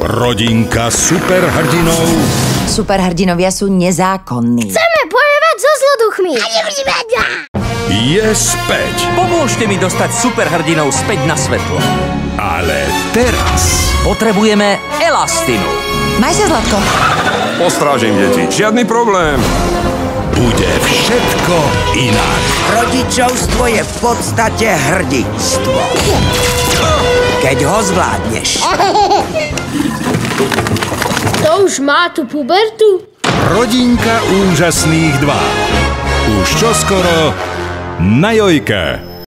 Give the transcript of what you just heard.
Rodinka superhrdinov. Superhrdinovia sú nezákonní. Chceme bojovať so zloduchmi. Je späť. Pomôžte mi dostať superhrdinov späť na svetlo. Ale teraz Potrebujeme elastinu. Maj sa, Zlatko. Postrážim deti, žiadny problém. bude všetko inak. Rodičovstvo je v podstate hrdinstvo. Keď ho zvládneš. To už má tú pubertu? Rodinka úžasných 2. Už čoskoro na Jojke.